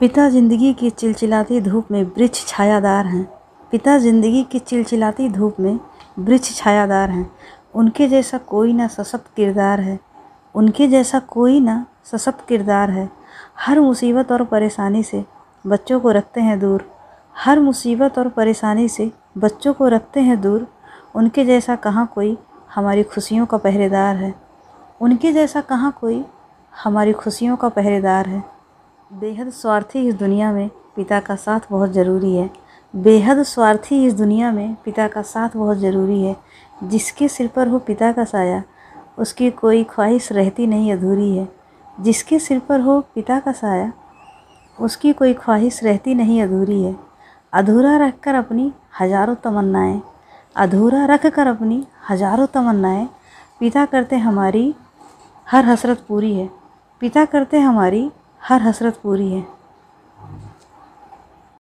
पिता जिंदगी की चिलचिलाती धूप में वृक्ष छायादार हैं। पिता जिंदगी की चिलचिलाती धूप में वृक्ष छायादार हैं। उनके जैसा कोई ना सशक्त किरदार है। उनके जैसा कोई ना सशक्त किरदार है। हर मुसीबत और परेशानी से बच्चों को रखते हैं दूर। हर मुसीबत और परेशानी से बच्चों को रखते हैं दूर। उनके जैसा कहाँ कोई हमारी खुशियों का पहरेदार है। उनके जैसा कहाँ कोई हमारी खुशियों का पहरेदार है। बेहद स्वार्थी इस दुनिया में पिता का साथ बहुत ज़रूरी है। बेहद स्वार्थी इस दुनिया में पिता का साथ बहुत ज़रूरी है। जिसके सिर पर हो पिता का साया, उसकी कोई ख्वाहिश रहती नहीं अधूरी है। जिसके सिर पर हो पिता का साया, उसकी कोई ख्वाहिश रहती नहीं अधूरी है। अधूरा रखकर अपनी हज़ारों तमन्नाएं, अधूरा रखकर अपनी हज़ारों तमन्नाएं पिता करते हमारी हर हसरत पूरी है। पिता करते हमारी हर हसरत पूरी है।